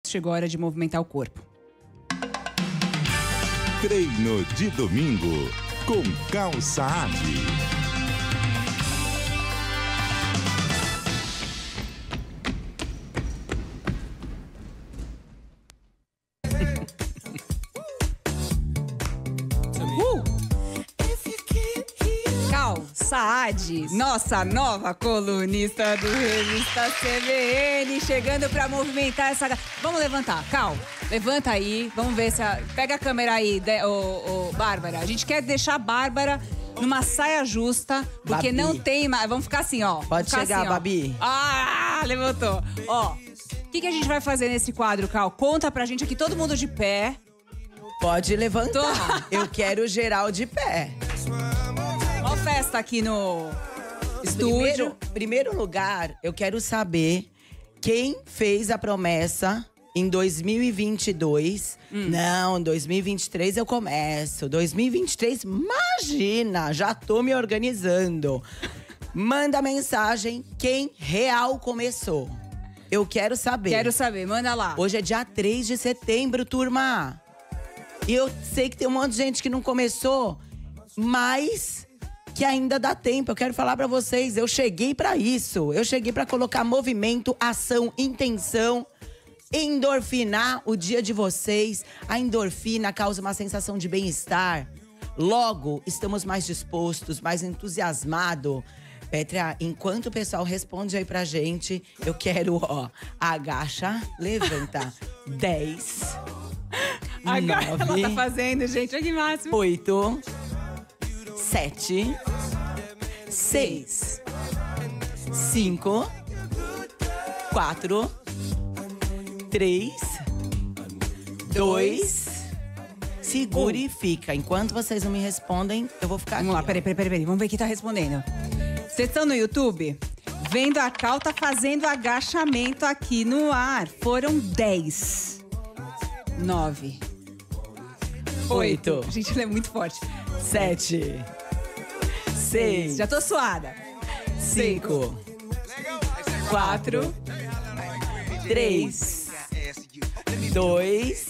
chegou a hora de movimentar o corpo. Treino de domingo com Cal Saad. Cal Saad, nossa nova colunista do Revista CBN, chegando pra movimentar essa... Vamos levantar, Cal, levanta aí, vamos ver se... Pega a câmera aí, Bárbara. A gente quer deixar a Bárbara numa saia justa, porque Babi. não tem mais... Vamos ficar assim, ó. Pode chegar, assim, Babi. Ah, levantou. Ó, o que a gente vai fazer nesse quadro, Cal? Conta pra gente aqui, todo mundo de pé. Pode levantar. Eu quero geral de pé. Ó, festa aqui no estúdio. Primeiro lugar, eu quero saber quem fez a promessa em 2022. Não, 2023 eu começo. 2023, imagina, já tô me organizando. Manda mensagem quem real começou. Eu quero saber. Quero saber, manda lá. Hoje é dia 3 de setembro, turma. E eu sei que tem um monte de gente que não começou, mas que ainda dá tempo. Eu quero falar pra vocês, eu cheguei pra isso. Eu cheguei pra colocar movimento, ação, intenção, endorfinar o dia de vocês. A endorfina causa uma sensação de bem-estar. Logo, estamos mais dispostos, mais entusiasmados. Pétria, enquanto o pessoal responde aí pra gente, eu quero, ó, agacha, levanta. 10, Agora ela 9, tá fazendo, gente. Olha que máximo. 8, 7, 6, 5, 4, 3, 2, segure e fica. Enquanto vocês não me respondem, eu vou ficar Vamos lá, aqui. peraí. Vamos ver quem tá respondendo. Vocês estão no YouTube? Vendo a Cal tá fazendo agachamento aqui no ar. Foram 10. 9. 8. Gente, ela é muito forte. 7, 6, Já tô suada. 5, 4, 3, 2,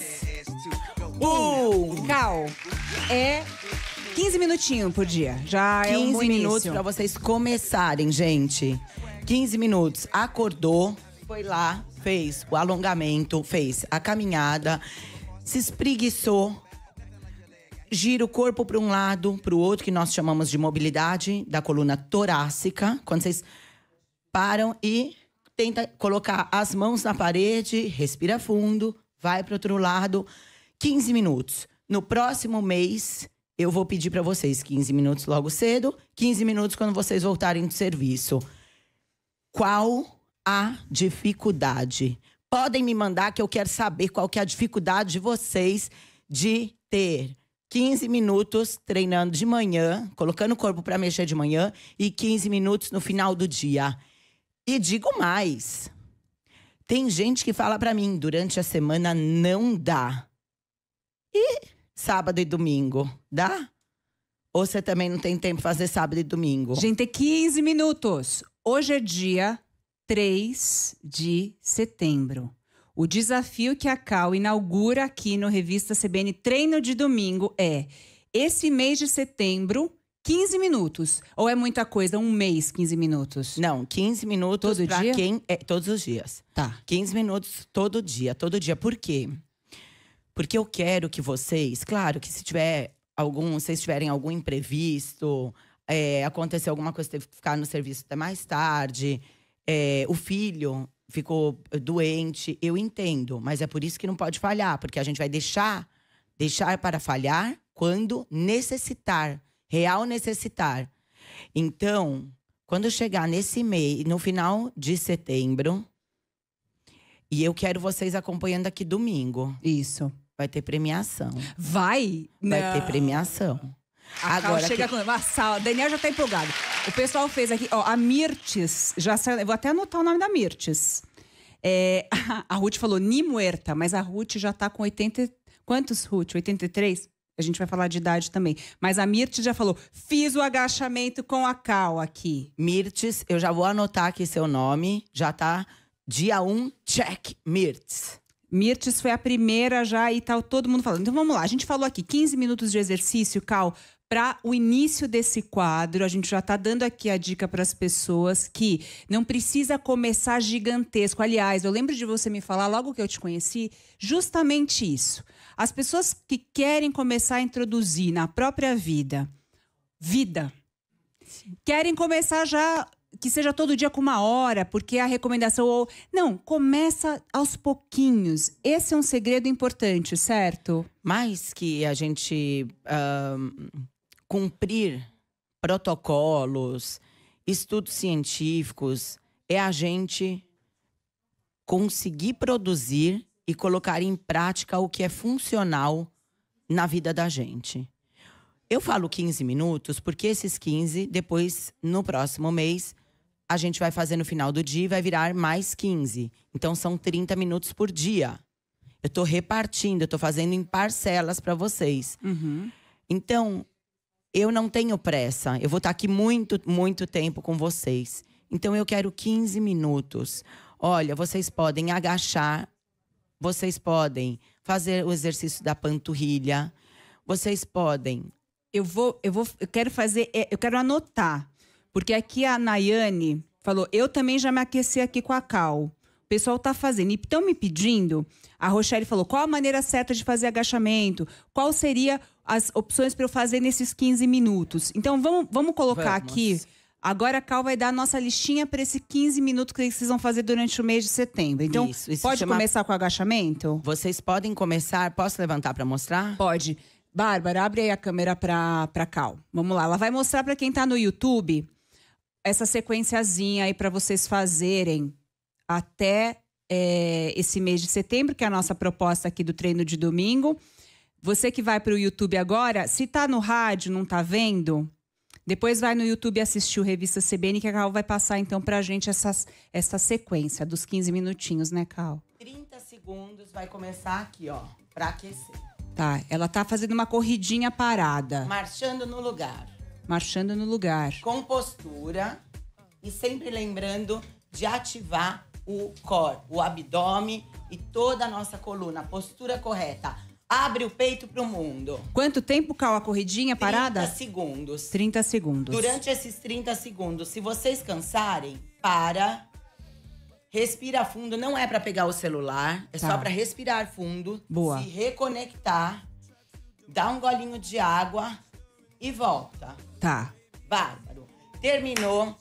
1. Cal, é 15 minutinhos por dia. Já é um 15 bom minutos início. pra vocês começarem, gente. 15 minutos. Acordou, foi lá, fez o alongamento, fez a caminhada, se espreguiçou, gira o corpo para um lado, para o outro, que nós chamamos de mobilidade da coluna torácica. Quando vocês param e tenta colocar as mãos na parede, respira fundo, vai para outro lado. 15 minutos. No próximo mês, eu vou pedir para vocês 15 minutos logo cedo, 15 minutos quando vocês voltarem do serviço. Qual a dificuldade? Podem me mandar que eu quero saber qual que é a dificuldade de vocês de ter 15 minutos treinando de manhã, colocando o corpo para mexer de manhã e 15 minutos no final do dia. E digo mais, tem gente que fala para mim, durante a semana não dá. E sábado e domingo, dá? Ou você também não tem tempo para fazer sábado e domingo? Gente, é 15 minutos. Hoje é dia 3 de setembro. O desafio que a Cal inaugura aqui no Revista CBN Treino de Domingo é esse mês de setembro, 15 minutos. Ou é muita coisa, um mês, 15 minutos? Não, 15 minutos Todo pra dia? quem… todos os dias. Tá. 15 minutos todo dia. Por quê? Porque eu quero que vocês… Claro que se vocês tiverem algum imprevisto, aconteceu alguma coisa, teve que ficar no serviço até mais tarde, o filho ficou doente, eu entendo. Mas é por isso que não pode falhar, porque a gente vai deixar para falhar quando necessitar, real necessitar. Então, quando chegar nesse mês, no final de setembro, e eu quero vocês acompanhando aqui domingo. Isso. Vai ter premiação. Vai? Vai ter premiação. A Cal chega com uma sala. Daniel já tá empolgado. O pessoal fez aqui, ó, a Mirtes. Já saiu, eu vou até anotar o nome da Mirtes. A Ruth falou ni muerta, mas a Ruth já tá com 80. Quantos, Ruth? 83? A gente vai falar de idade também. Mas a Mirtes já falou: fiz o agachamento com a Cal aqui. Mirtes, eu já vou anotar aqui seu nome. Já tá dia 1, check, Mirtes. Mirtes foi a primeira já e tá todo mundo falando. Então vamos lá, a gente falou aqui 15 minutos de exercício, Cal, para o início desse quadro. A gente já tá dando aqui a dica para as pessoas que não precisa começar gigantesco. Aliás, eu lembro de você me falar logo que eu te conheci, justamente isso. As pessoas que querem começar a introduzir na própria vida, querem começar já que seja todo dia com 1 hora, porque a recomendação... Não, começa aos pouquinhos. Esse é um segredo importante, certo? Mais que a gente cumprir protocolos, estudos científicos, é a gente conseguir produzir e colocar em prática o que é funcional na vida da gente. Eu falo 15 minutos porque esses 15, depois, no próximo mês, a gente vai fazer no final do dia e vai virar mais 15. Então, são 30 minutos por dia. Eu tô repartindo, eu tô fazendo em parcelas para vocês. Uhum. Então, eu não tenho pressa. Eu vou estar aqui muito, muito tempo com vocês. Então, eu quero 15 minutos. Olha, vocês podem agachar. Vocês podem fazer o exercício da panturrilha. Vocês podem... Eu quero anotar. Porque aqui a Nayane falou, eu também já me aqueci aqui com a Cal. O pessoal tá fazendo. E estão me pedindo, a Rochelle falou, qual a maneira certa de fazer agachamento? Qual seria as opções para eu fazer nesses 15 minutos? Então, vamos colocar aqui. Agora a Cal vai dar a nossa listinha para esses 15 minutos que vocês vão fazer durante o mês de setembro. Então, isso pode começar com o agachamento? Vocês podem começar. Posso levantar para mostrar? Pode. Bárbara, abre aí a câmera pra Cal. Vamos lá, ela vai mostrar para quem tá no YouTube essa sequenciazinha aí para vocês fazerem até esse mês de setembro, que é a nossa proposta aqui do treino de domingo. Você que vai pro YouTube agora, se tá no rádio, não tá vendo, depois vai no YouTube assistir o Revista CBN, que a Cal vai passar então pra gente essa sequência dos 15 minutinhos, né, Cal? 30 segundos vai começar aqui, ó, pra aquecer. Tá, ela tá fazendo uma corridinha parada. Marchando no lugar. Marchando no lugar. Com postura e sempre lembrando de ativar o core, o abdômen e toda a nossa coluna. Postura correta. Abre o peito pro mundo. Quanto tempo, Cal, a corridinha parada? 30 segundos. 30 segundos. Durante esses 30 segundos, se vocês cansarem, para. Respira fundo, não é pra pegar o celular, é só pra respirar fundo. Boa. Se reconectar, dá um golinho de água e volta. Tá. Bárbaro. Terminou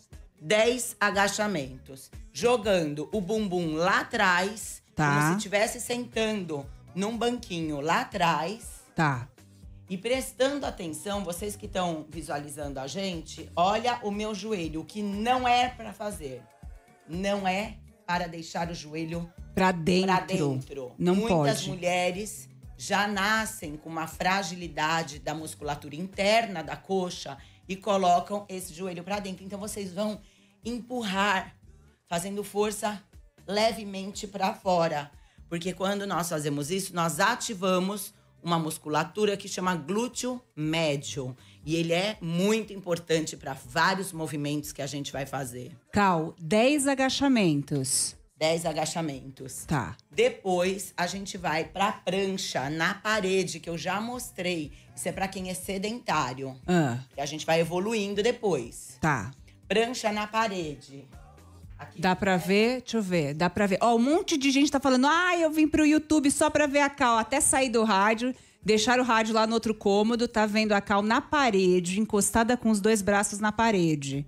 10 agachamentos. Jogando o bumbum lá atrás, como se estivesse sentando num banquinho lá atrás. Tá. E prestando atenção, vocês que estão visualizando a gente, olha o meu joelho, o que não é pra fazer. Não é para deixar o joelho pra dentro. Não pode. Muitas mulheres já nascem com uma fragilidade da musculatura interna da coxa e colocam esse joelho para dentro. Então, vocês vão empurrar, fazendo força levemente para fora. Porque quando nós fazemos isso, nós ativamos uma musculatura que chama glúteo médio. E ele é muito importante para vários movimentos que a gente vai fazer. Cal, 10 agachamentos. 10 agachamentos. Tá. Depois, a gente vai pra prancha na parede, que eu já mostrei. Isso é pra quem é sedentário. Que a gente vai evoluindo depois. Tá. Prancha na parede. Aqui. Dá pra ver? Deixa eu ver. Dá pra ver. Ó, um monte de gente tá falando, eu vim pro YouTube só pra ver a Cal. Até sair do rádio, deixar o rádio lá no outro cômodo, tá vendo a Cal na parede, encostada com os 2 braços na parede.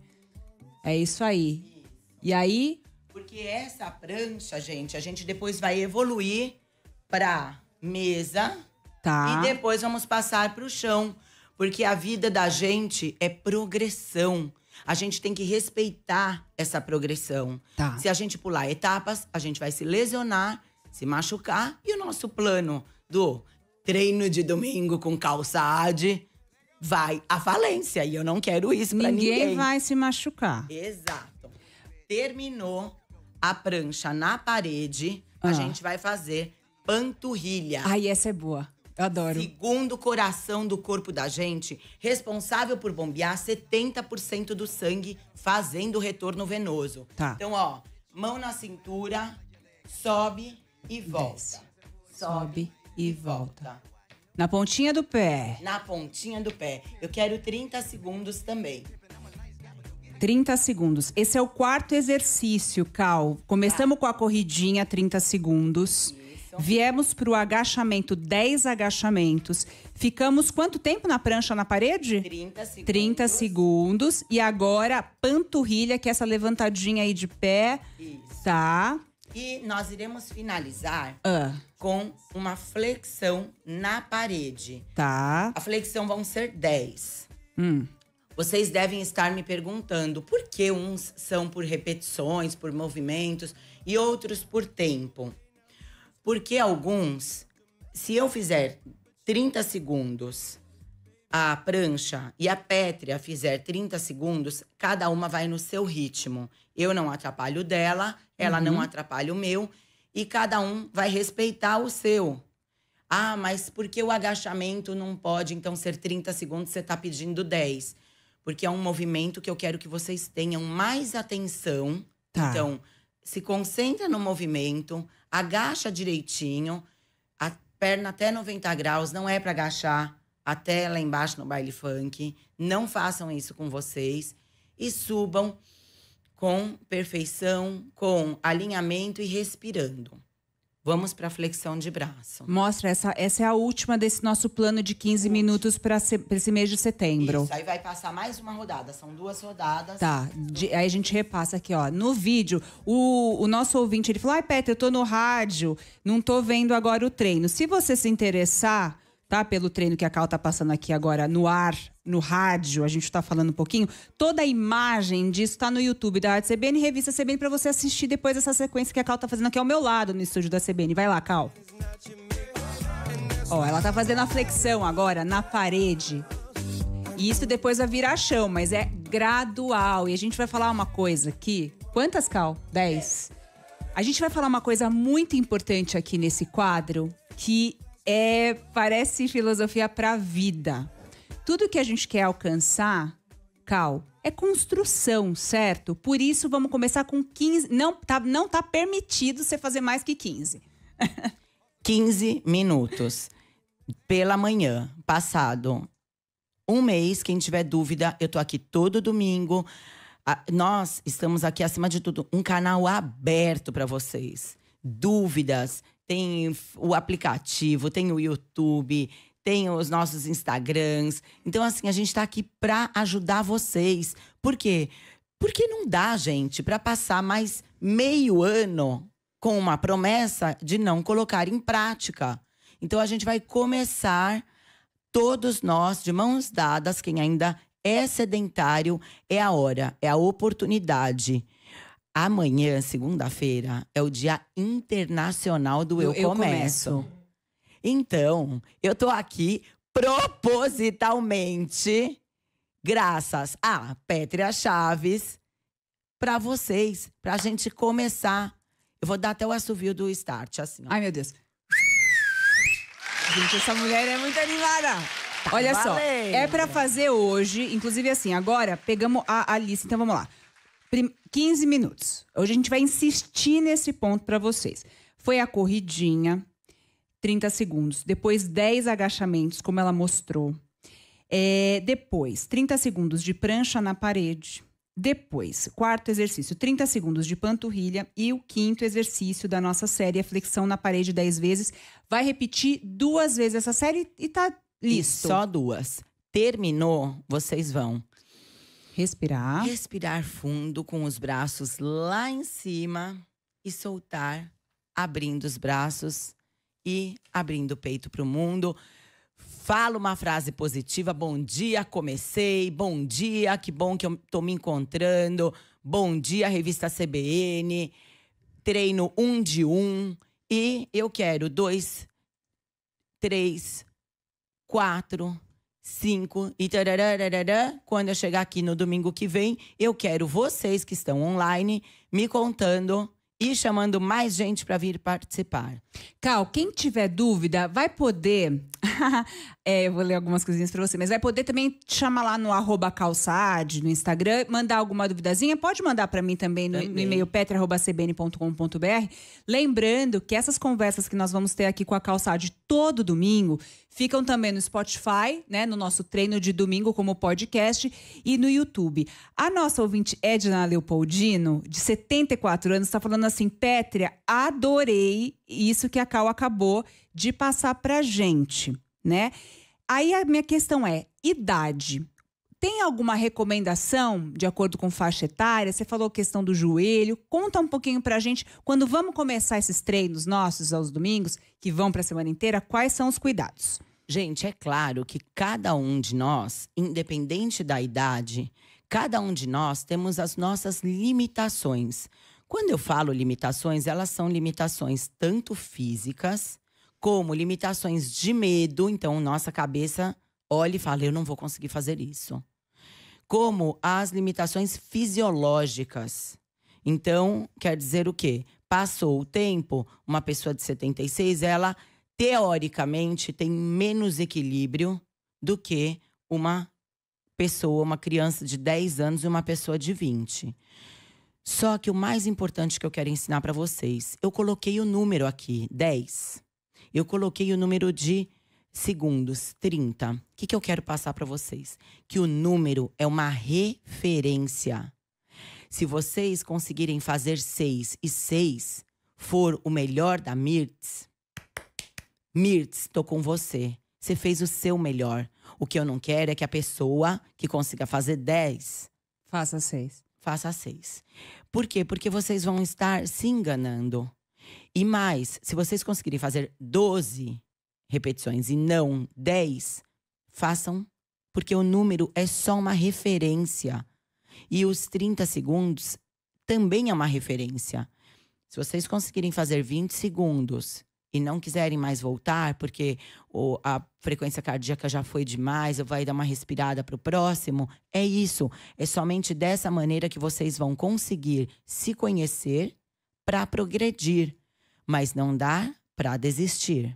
É isso aí. Isso. E aí... Porque essa prancha, gente, a gente depois vai evoluir pra mesa. Tá. E depois vamos passar pro chão. Porque a vida da gente é progressão. A gente tem que respeitar essa progressão. Tá. Se a gente pular etapas, a gente vai se lesionar, se machucar. E o nosso plano do treino de domingo com calçade vai à falência. E eu não quero isso pra ninguém. Ninguém vai se machucar. Exato. Terminou a prancha na parede, a gente vai fazer panturrilha. Ai, essa é boa. Eu adoro. Segundo coração do corpo da gente, responsável por bombear 70% do sangue, fazendo o retorno venoso. Tá. Então, ó, mão na cintura, sobe e volta. sobe e volta. Na pontinha do pé. Na pontinha do pé. Eu quero 30 segundos também. 30 segundos. Esse é o quarto exercício, Cal. Começamos com a corridinha, 30 segundos. Isso. Viemos pro agachamento, 10 agachamentos. Ficamos quanto tempo na prancha na parede? 30 segundos. 30 segundos. E agora, panturrilha, que é essa levantadinha aí de pé. Isso. Tá. E nós iremos finalizar Ah, com uma flexão na parede. tá. A flexão vão ser 10. Hum. Vocês devem estar me perguntando por que uns são por repetições, por movimentos e outros por tempo. Porque alguns, se eu fizer 30 segundos a prancha e a pétrea fizer 30 segundos, cada uma vai no seu ritmo. Eu não atrapalho dela, ela não atrapalha o meu e cada um vai respeitar o seu. Ah, mas por que o agachamento não pode então ser 30 segundos, você tá pedindo 10? Porque é um movimento que eu quero que vocês tenham mais atenção. Tá. Então, se concentra no movimento, agacha direitinho, a perna até 90 graus, não é para agachar até lá embaixo no baile funk. Não façam isso com vocês. E subam com perfeição, com alinhamento e respirando. Vamos para a flexão de braço. Mostra, essa é a última desse nosso plano de 15 minutos para esse mês de setembro. Isso, aí vai passar mais uma rodada. São 2 rodadas. Tá, aí a gente repassa aqui, ó. No vídeo, o nosso ouvinte, ele falou: ai, Petra, eu tô no rádio, não tô vendo agora o treino. Se você se interessar, tá, pelo treino que a Cal tá passando aqui agora no ar, no rádio, a gente tá falando um pouquinho, toda a imagem disso tá no YouTube da Rádio CBN, Revista CBN, pra você assistir depois essa sequência que a Cal tá fazendo aqui ao meu lado no estúdio da CBN. Vai lá, Cal. Ó, ela tá fazendo a flexão agora na parede. E isso depois vai virar chão, mas é gradual. E a gente vai falar uma coisa aqui. Quantas, Cal? 10. A gente vai falar uma coisa muito importante aqui nesse quadro, que parece filosofia pra vida. Tudo que a gente quer alcançar, Cal, é construção, certo? Por isso, vamos começar com 15. Não tá permitido você fazer mais que 15. 15 minutos. Pela manhã, passado um mês, quem tiver dúvida, eu tô aqui todo domingo. Nós estamos aqui, acima de tudo, um canal aberto para vocês. Dúvidas, tem o aplicativo, tem o YouTube, tem os nossos Instagrams. Então, assim, a gente tá aqui pra ajudar vocês. Por quê? Porque não dá, gente, pra passar mais meio ano com uma promessa de não colocar em prática. Então, a gente vai começar, todos nós, de mãos dadas, quem ainda é sedentário, é a hora, é a oportunidade. Amanhã, segunda-feira, é o Dia Internacional do Eu Começo. Então, eu tô aqui propositalmente, graças a Pétria Chaves, pra vocês, pra gente começar. Eu vou dar até o assovio do start, assim, ó. Ai, meu Deus. Gente, essa mulher é muito animada. Tá Olha só, valendo. é pra fazer hoje, inclusive assim, agora pegamos a lista, então vamos lá. 15 minutos. Hoje a gente vai insistir nesse ponto pra vocês. Foi a corridinha, 30 segundos. Depois, 10 agachamentos, como ela mostrou. Depois, 30 segundos de prancha na parede. Depois, quarto exercício, 30 segundos de panturrilha. E o quinto exercício da nossa série, a flexão na parede 10 vezes. Vai repetir 2 vezes essa série e tá listo. Só 2. Terminou, vocês vão respirar. Respirar fundo com os braços lá em cima e soltar, abrindo os braços e abrindo o peito para o mundo. Fala uma frase positiva. Bom dia, comecei. Bom dia, que bom que eu tô me encontrando. Bom dia, Revista CBN. Treino 1 de 1. E eu quero 2, 3, 4, 5 e tarararará. Quando eu chegar aqui no domingo que vem, eu quero vocês que estão online me contando e chamando mais gente para vir participar. Cal, quem tiver dúvida vai poder Eu vou ler algumas coisinhas pra você. Mas vai poder também te chamar lá no @calçaad, no Instagram. Mandar alguma duvidazinha. Pode mandar pra mim também no e-mail petri@cbn.com.br. Lembrando que essas conversas que nós vamos ter aqui com a Calçaad todo domingo ficam também no Spotify, né? No nosso treino de domingo como podcast e no YouTube. A nossa ouvinte Edna Leopoldino, de 74 anos, está falando assim: Pétria, adorei isso que a Cal acabou de passar pra gente, né? Aí a minha questão é, idade. Tem alguma recomendação de acordo com faixa etária? Você falou a questão do joelho. Conta um pouquinho pra gente, quando vamos começar esses treinos nossos aos domingos, que vão pra semana inteira, quais são os cuidados? Gente, é claro que cada um de nós, independente da idade, cada um de nós temos as nossas limitações. Quando eu falo limitações, elas são limitações tanto físicas, como limitações de medo. Então, nossa cabeça olha e fala, eu não vou conseguir fazer isso. Como as limitações fisiológicas. Então, quer dizer o quê? Passou o tempo, uma pessoa de 76, ela, teoricamente, tem menos equilíbrio do que uma pessoa, uma criança de 10 anos e uma pessoa de 20. Só que o mais importante que eu quero ensinar para vocês, eu coloquei o número aqui, 10. Eu coloquei o número de segundos, 30. O que eu quero passar para vocês? Que o número é uma referência. Se vocês conseguirem fazer 6 e 6 for o melhor da Mirtz, tô com você. Você fez o seu melhor. O que eu não quero é que a pessoa que consiga fazer 10… Faça 6. Faça 6. Por quê? Porque vocês vão estar se enganando. E mais, se vocês conseguirem fazer 12 repetições e não 10, façam, porque o número é só uma referência. E os 30 segundos também é uma referência. Se vocês conseguirem fazer 20 segundos e não quiserem mais voltar, porque a frequência cardíaca já foi demais, ou vai dar uma respirada para o próximo, é isso. É somente dessa maneira que vocês vão conseguir se conhecer para progredir. Mas não dá para desistir.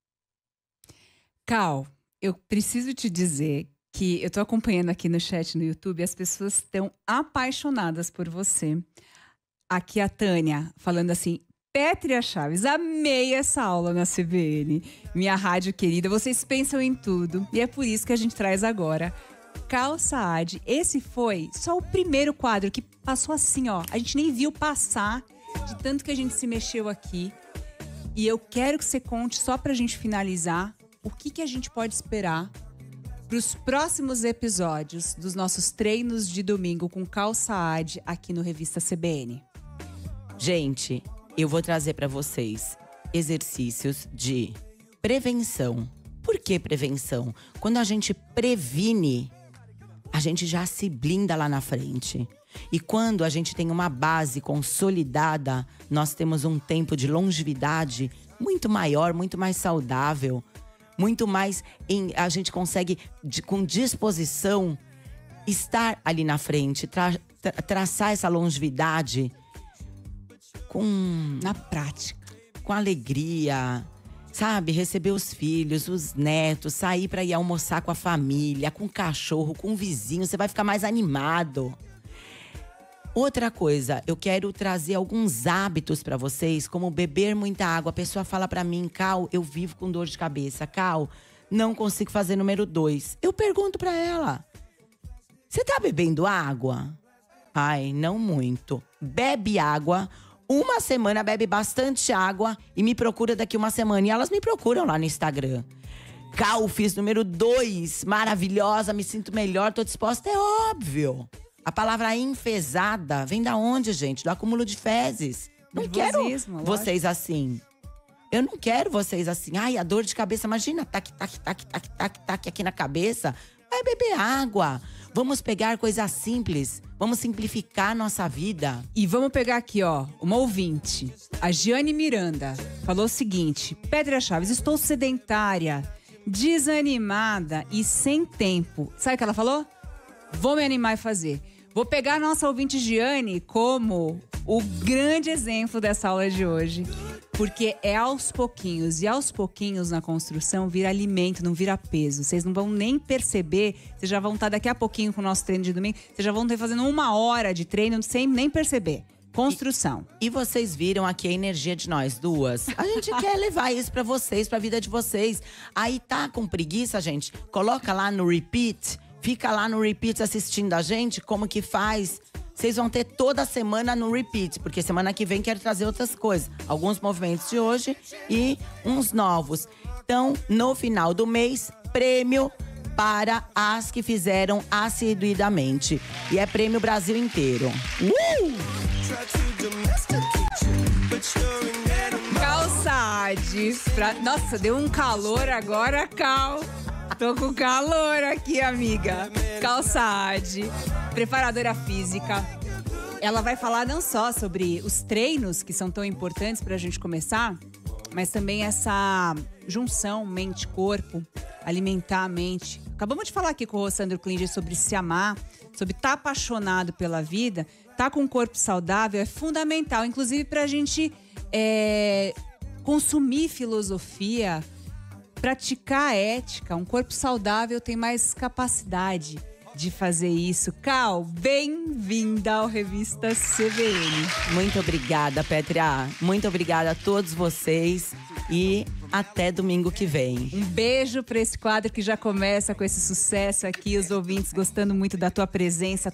Cal, eu preciso te dizer que eu tô acompanhando aqui no chat no YouTube, as pessoas estão apaixonadas por você. Aqui a Tânia falando assim: Pétria Chaves, amei essa aula na CBN. Minha rádio querida, vocês pensam em tudo. E é por isso que a gente traz agora Calçaad. Esse foi só o primeiro quadro que passou assim, ó. A gente nem viu passar de tanto que a gente se mexeu aqui. E eu quero que você conte, só pra gente finalizar, o que a gente pode esperar para os próximos episódios dos nossos treinos de domingo com Calçaad aqui no Revista CBN. Gente, eu vou trazer para vocês exercícios de prevenção. Por que prevenção? Quando a gente previne, a gente já se blinda lá na frente. E quando a gente tem uma base consolidada, nós temos um tempo de longevidade muito maior, muito mais saudável. Muito mais, a gente consegue, com disposição, estar ali na frente, traçar essa longevidade na prática, com alegria, sabe? Receber os filhos, os netos, sair para ir almoçar com a família, com o cachorro, com o vizinho, você vai ficar mais animado. Outra coisa, eu quero trazer alguns hábitos para vocês, como beber muita água. A pessoa fala para mim, Cal, eu vivo com dor de cabeça. Cal, não consigo fazer número 2. Eu pergunto para ela, você tá bebendo água? Ai, não muito. Bebe água, uma semana bebe bastante água e me procura daqui uma semana. E elas me procuram lá no Instagram. Cal, fiz número 2, maravilhosa, me sinto melhor, tô disposta, é óbvio. A palavra enfesada vem da onde, gente? Do acúmulo de fezes. Não quero vocês assim. Eu não quero vocês assim. Ai, a dor de cabeça, imagina, tac, tac, tac, tac, tac, tac aqui na cabeça. Vai beber água. Vamos pegar coisas simples. Vamos simplificar a nossa vida. E vamos pegar aqui, ó, uma ouvinte. A Giane Miranda falou o seguinte: Pétria Chaves, estou sedentária, desanimada e sem tempo. Sabe o que ela falou? Vou me animar e fazer. Vou pegar a nossa ouvinte Giane como o grande exemplo dessa aula de hoje. Porque é aos pouquinhos. E aos pouquinhos na construção vira alimento, não vira peso. Vocês não vão nem perceber. Vocês já vão estar daqui a pouquinho com o nosso treino de domingo. Vocês já vão estar fazendo 1 hora de treino sem nem perceber. Construção. E vocês viram aqui a energia de nós duas. A gente quer levar isso pra vocês, pra vida de vocês. Aí tá com preguiça, gente? Coloca lá no repeat. Fica lá no repeat assistindo a gente, como que faz. Vocês vão ter toda semana no repeat, porque semana que vem quero trazer outras coisas. Alguns movimentos de hoje e uns novos. Então, no final do mês, prêmio para as que fizeram assiduidamente. E é prêmio Brasil inteiro. Calçade. Nossa, deu um calor agora, Cal. Tô com calor aqui, amiga. Calçade, preparadora física. Ela vai falar não só sobre os treinos, que são tão importantes pra gente começar, mas também essa junção mente-corpo, alimentar a mente. Acabamos de falar aqui com o Rossandro Klinger sobre se amar, sobre estar apaixonado pela vida. Estar com um corpo saudável é fundamental, inclusive pra gente consumir filosofia, praticar ética. Um corpo saudável tem mais capacidade de fazer isso. Cal, bem-vinda ao Revista CBN. Muito obrigada, Pétria. Muito obrigada a todos vocês. E até domingo que vem. Um beijo para esse quadro que já começa com esse sucesso aqui. Os ouvintes gostando muito da tua presença.